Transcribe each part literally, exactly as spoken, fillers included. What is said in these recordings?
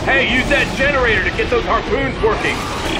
Hey, use that generator to get those harpoons working.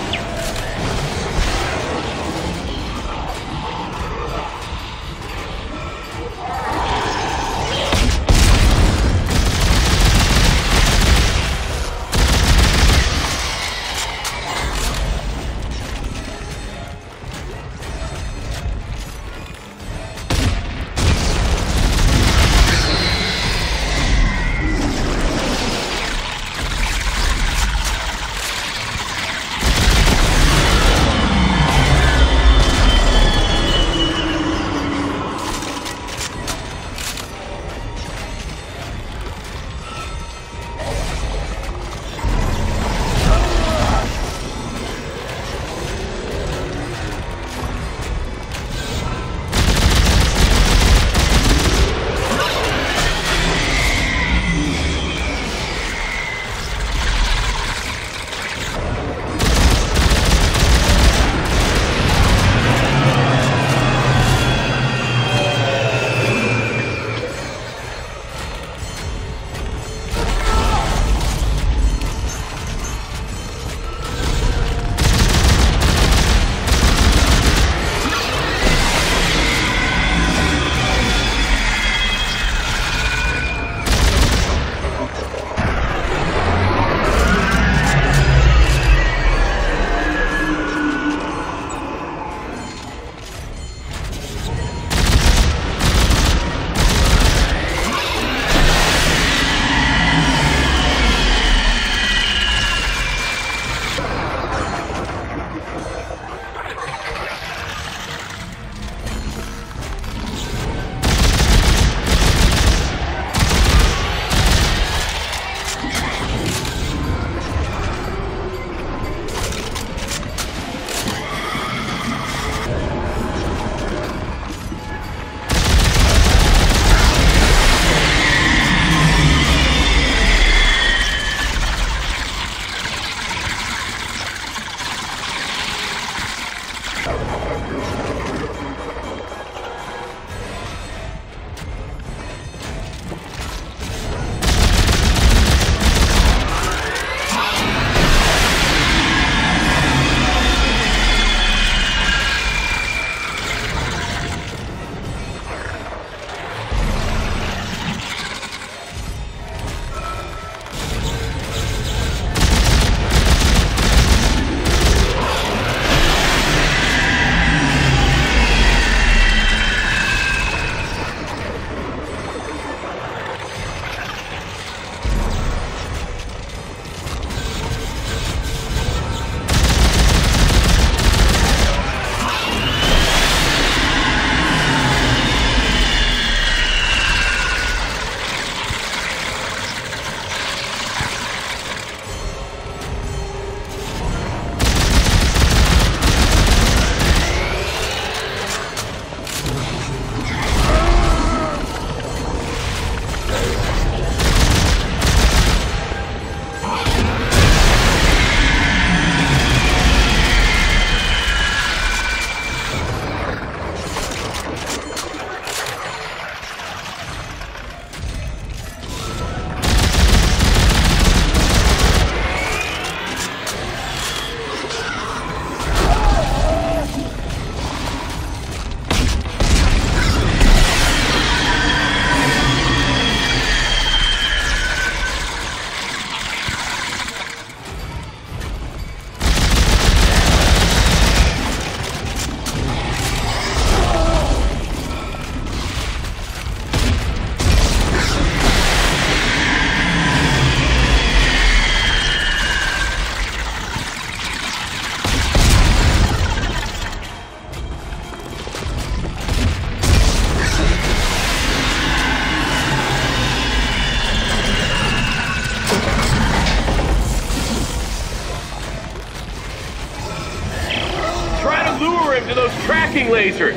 To those tracking lasers.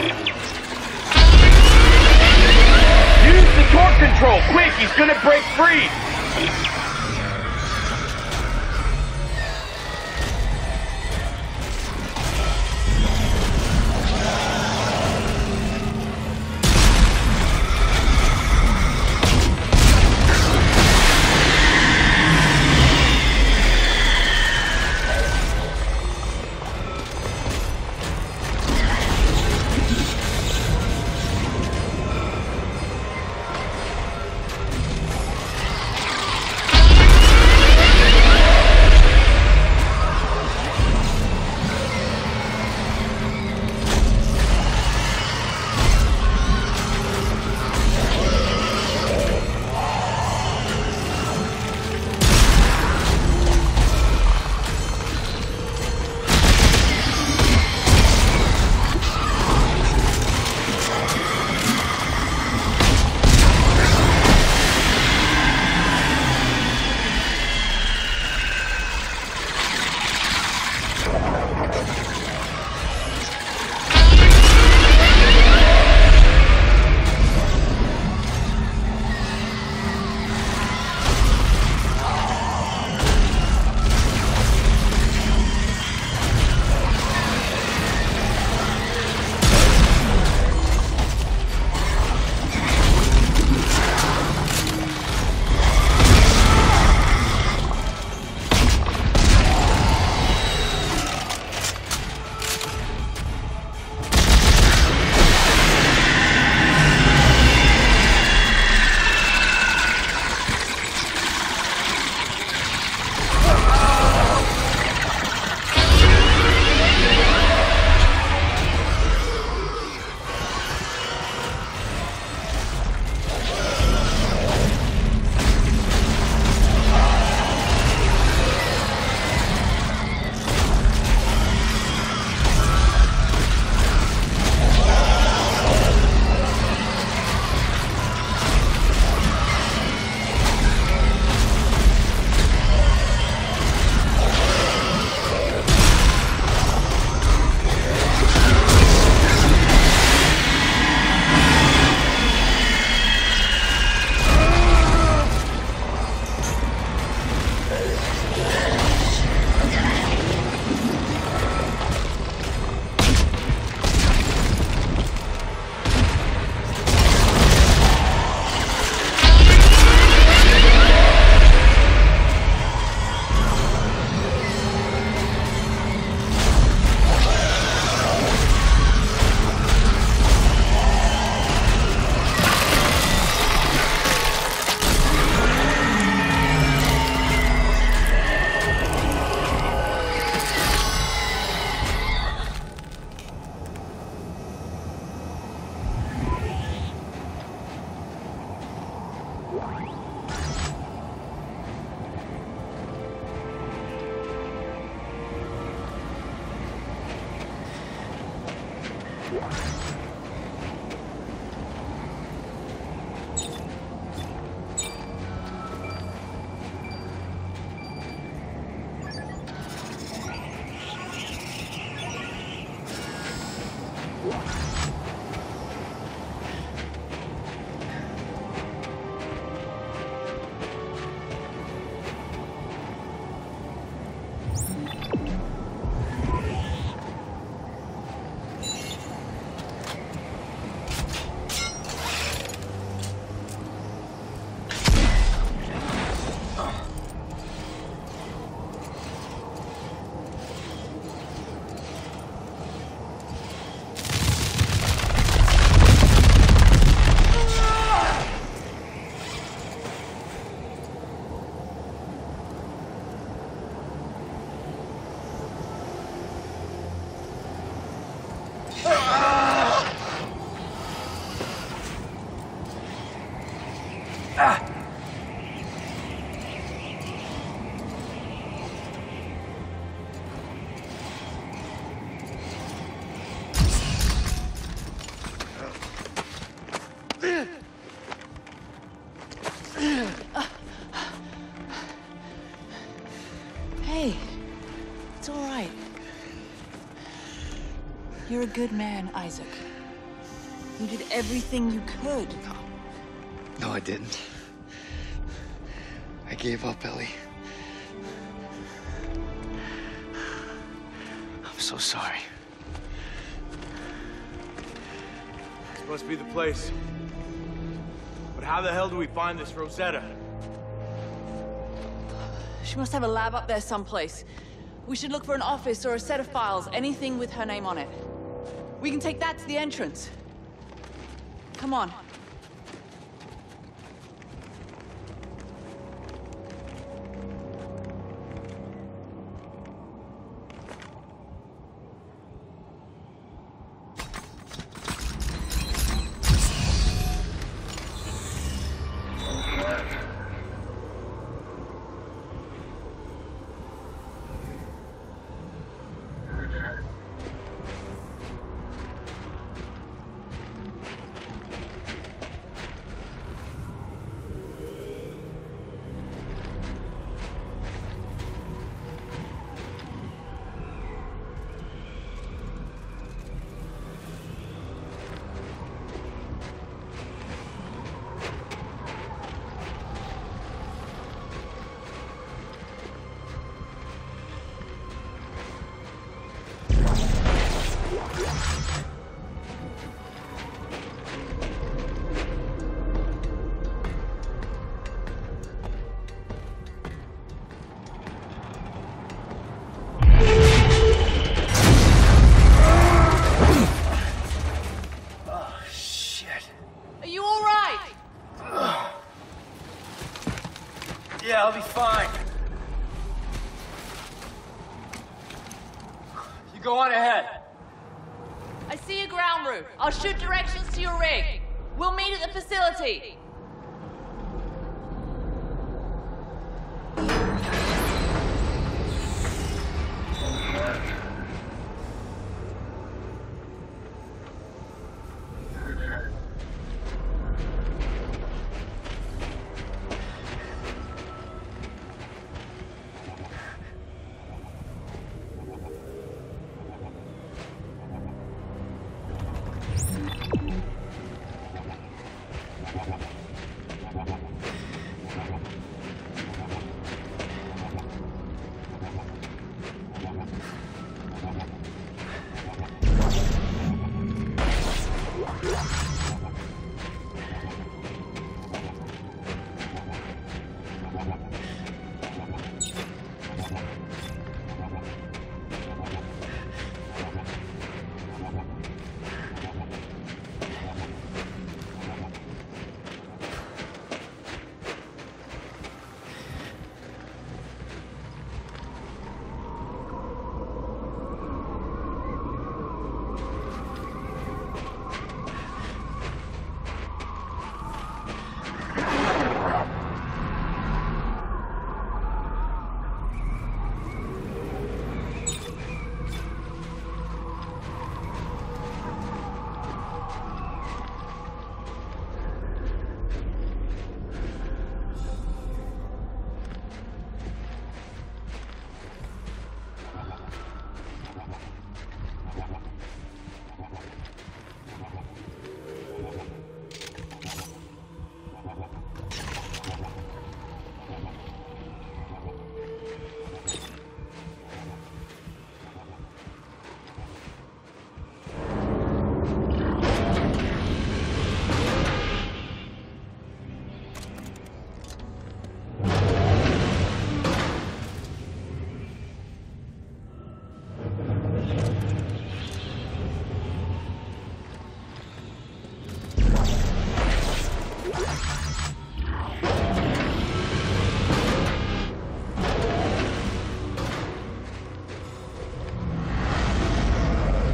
Use the torque control, quick, he's gonna break free. Ah. Hey, it's all right. You're a good man, Isaac. You did everything you could. No. No, I didn't. I gave up, Ellie. I'm so sorry. This must be the place. But how the hell do we find this Rosetta? She must have a lab up there someplace. We should look for an office or a set of files, anything with her name on it. We can take that to the entrance. Come on. Yeah, I'll be fine. You go on ahead. I see a ground route. I'll shoot directions to your rig. We'll meet at the facility.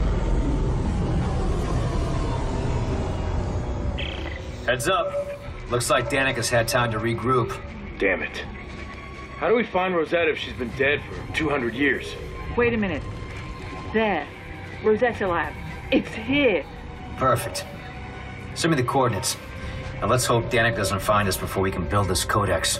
Heads up. Looks like Danica's had time to regroup. Damn it. How do we find Rosetta if she's been dead for two hundred years? Wait a minute. There. Rosetta Lab. It's here. Perfect. Send me the coordinates. Now let's hope Danica doesn't find us before we can build this codex.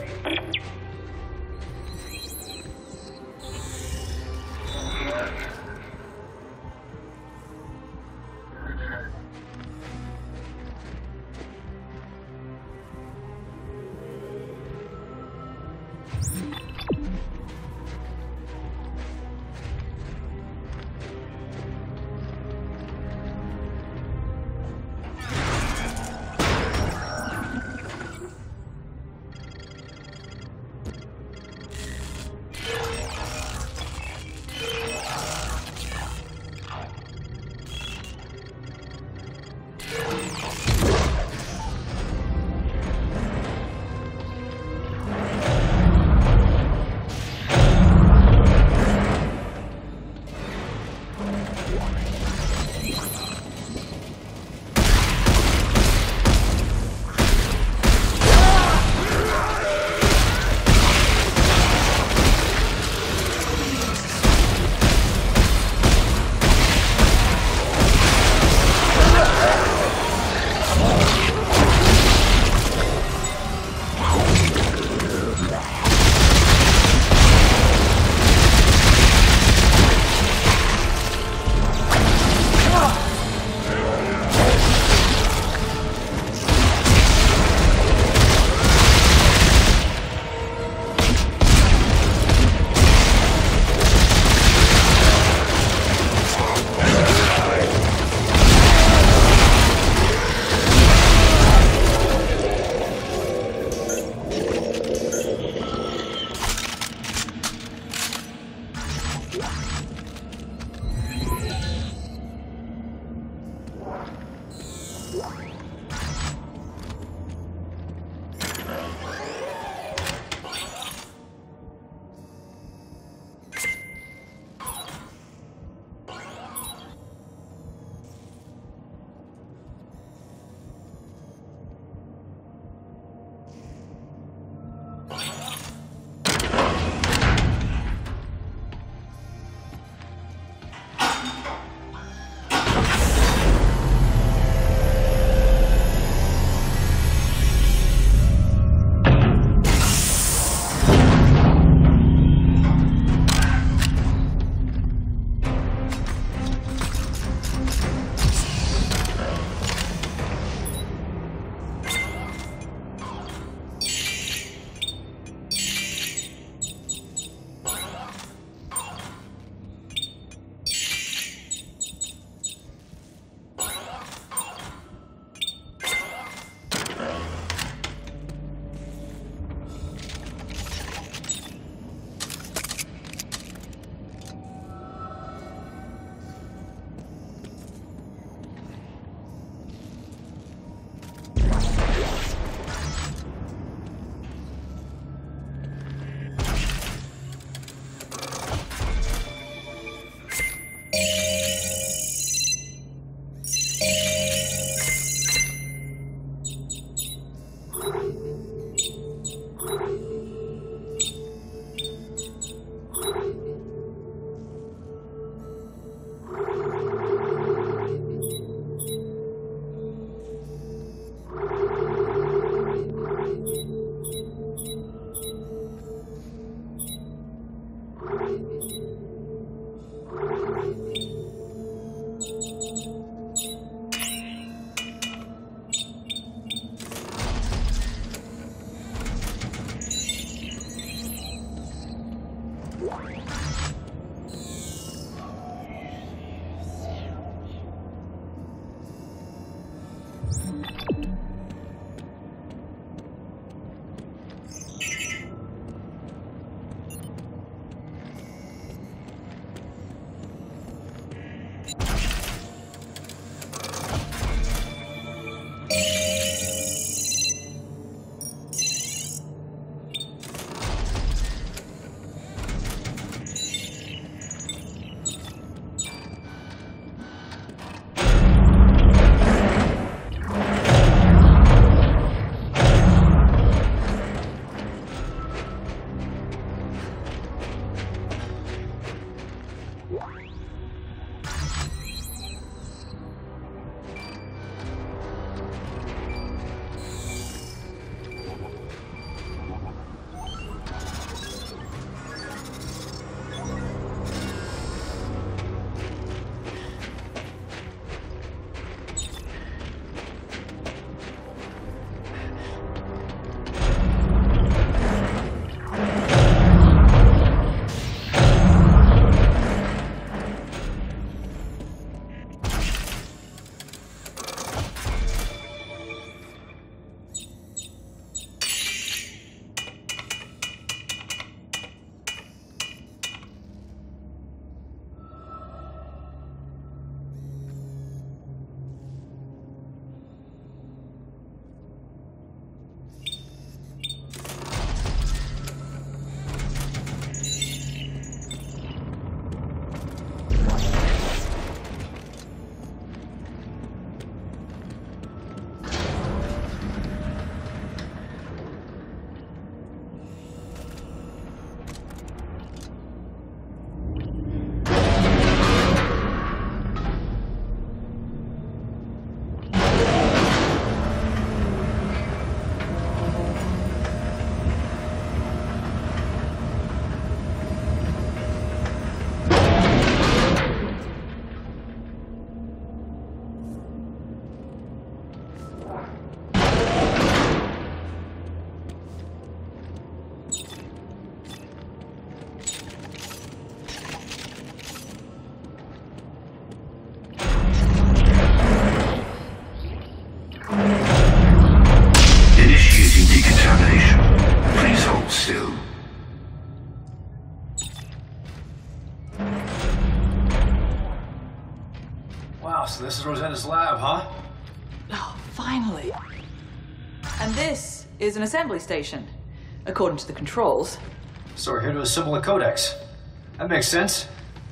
is Rosetta's lab, huh? Oh, finally. And this is an assembly station, according to the controls. So we're here to assemble a codex. That makes sense.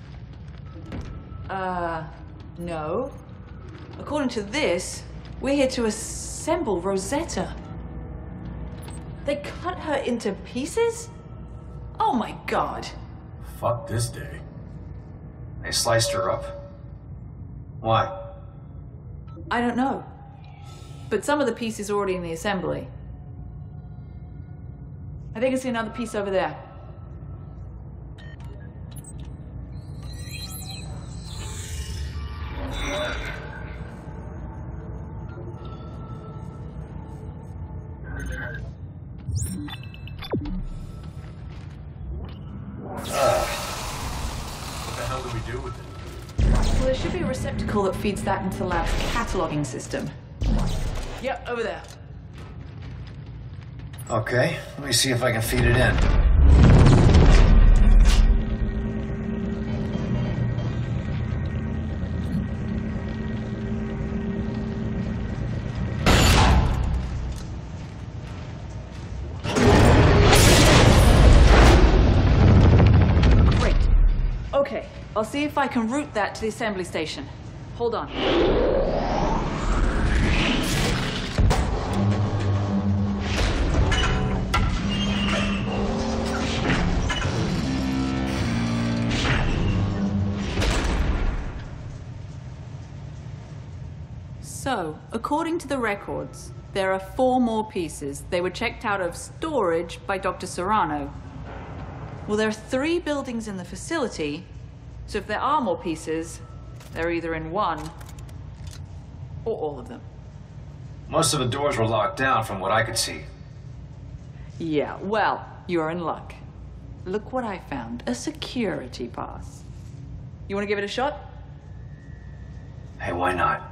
Uh, no. According to this, we're here to assemble Rosetta. They cut her into pieces? Oh my god. Fuck this day. They sliced her up. Why? I don't know. But some of the pieces are already in the assembly. I think I see another piece over there. What the hell do we do with it? Well, there should be a receptacle that feeds that into the lab's cataloging system. Yep, over there. Okay, let me see if I can feed it in. Great. Okay, I'll see if I can route that to the assembly station. Hold on. So, according to the records, there are four more pieces. They were checked out of storage by Doctor Serrano. Well, there are three buildings in the facility, so if there are more pieces, they're either in one or all of them. Most of the doors were locked down from what I could see. Yeah, well, you're in luck. Look what I found, a security pass. You want to give it a shot? Hey, why not?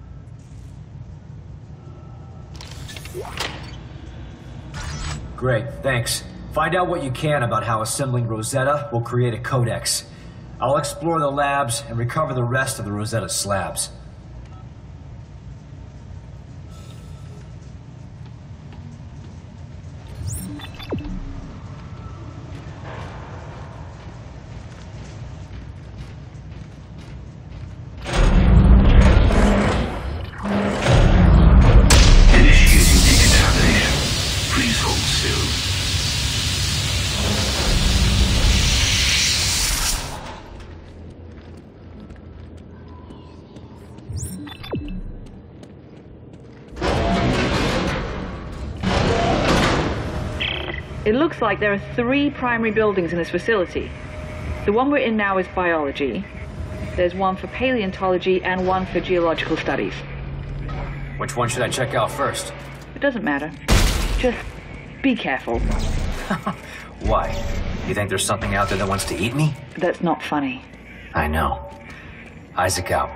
Great, thanks. Find out what you can about how assembling Rosetta will create a codex. I'll explore the labs and recover the rest of the Rosetta slabs. Initiating decontamination. Please hold still. It looks like there are three primary buildings in this facility. The one we're in now is biology. There's one for paleontology and one for geological studies. Which one should I check out first? It doesn't matter. Just be careful. Why? You think there's something out there that wants to eat me? That's not funny. I know. Isaac out.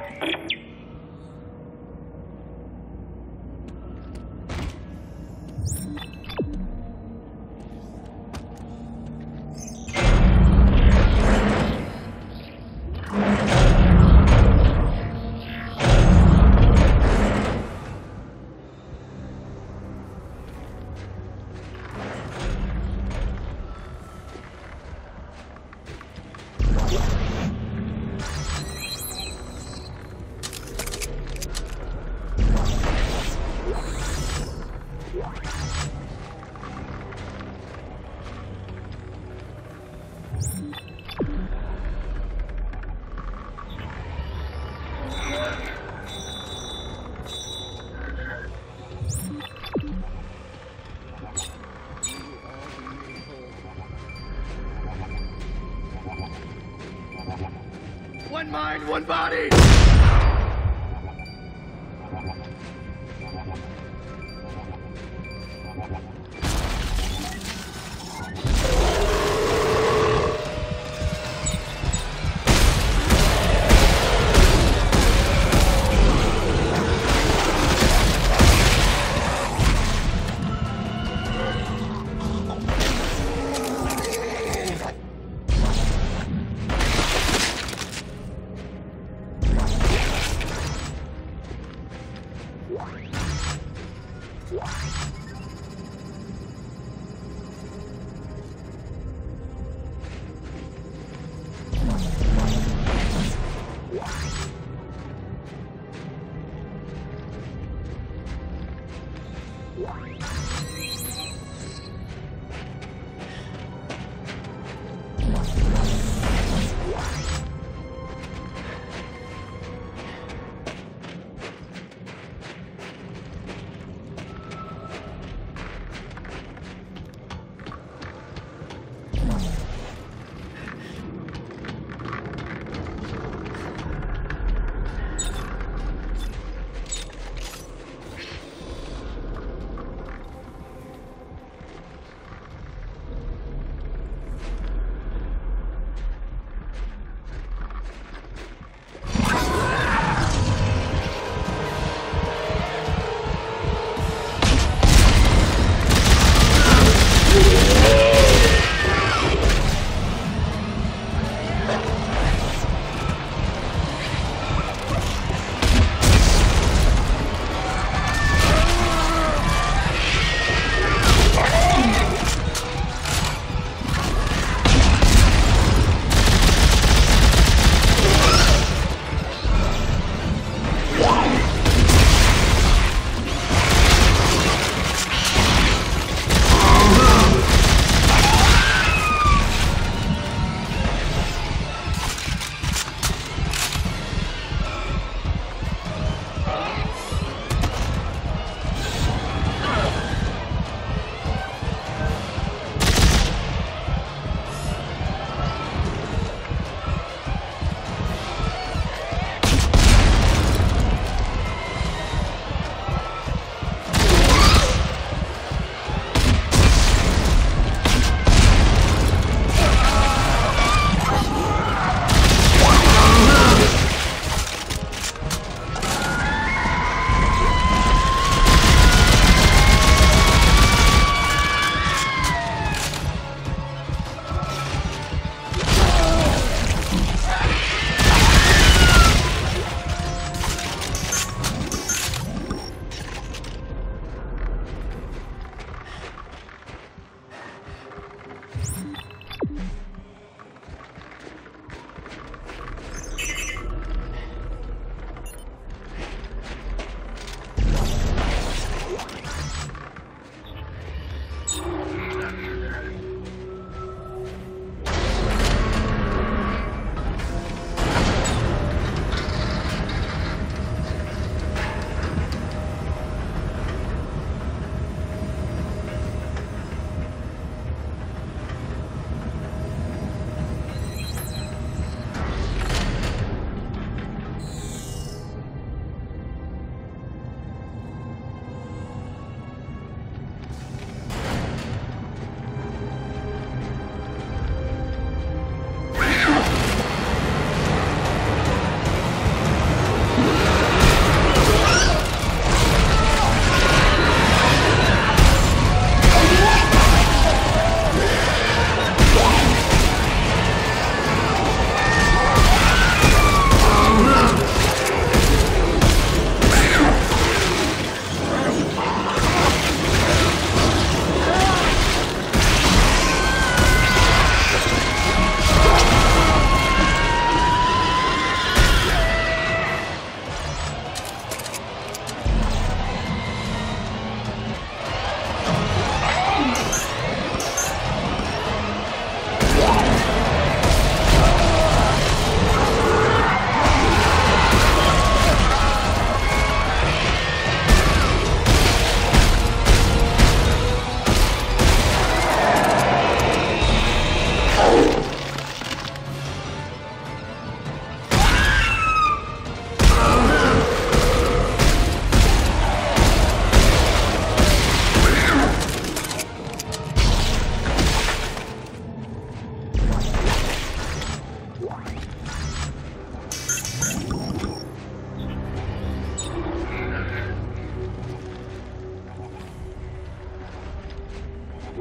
One mind, one body!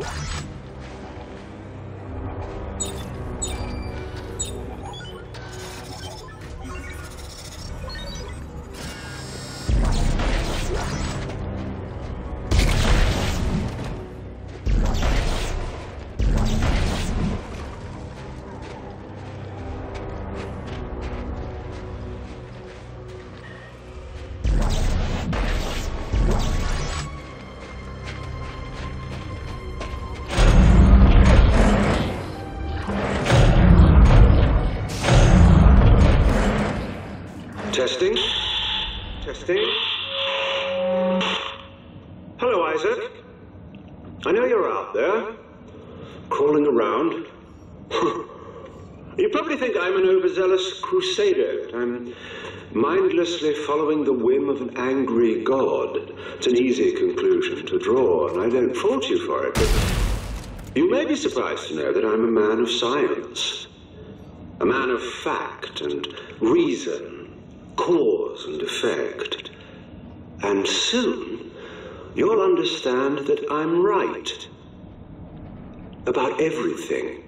Testing. Testing. Hello, Isaac. I know you're out there, crawling around. You probably think I'm an overzealous crusader, that I'm mindlessly following the whim of an angry god. It's an easy conclusion to draw, and I don't fault you for it, but you may be surprised to know that I'm a man of science, a man of fact and reason, cause and effect. And soon, you'll understand that I'm right about everything.